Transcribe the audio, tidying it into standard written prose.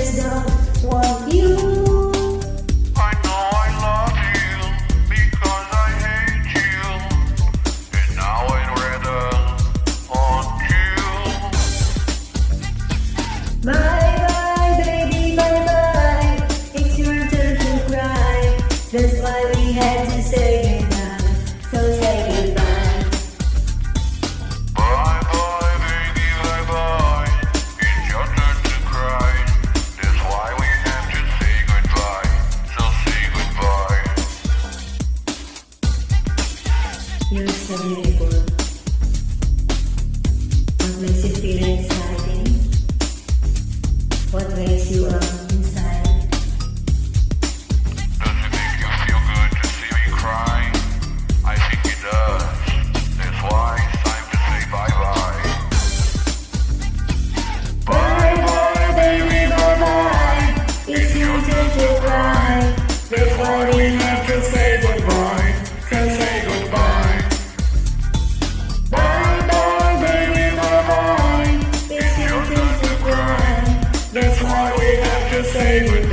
just don't want you. I know I love you because I hate you, and now I'd rather haunt you. Bye bye baby, bye bye. It's your turn to cry. That's why we had to say goodbye. So say goodbye. Bye bye baby, bye bye. It's your turn to cry. That's why we have to say goodbye. So say goodbye. You're so beautiful. What makes you feel exciting? What makes you up inside? Does it make you feel good to see me cry? I think it does. That's why it's time to say bye-bye. Bye-bye, baby, bye-bye. It's your turn to cry. That's why we have to say goodbye. So say goodbye. Bye-bye, baby, bye-bye. It's your turn to cry. That's why we have to say goodbye.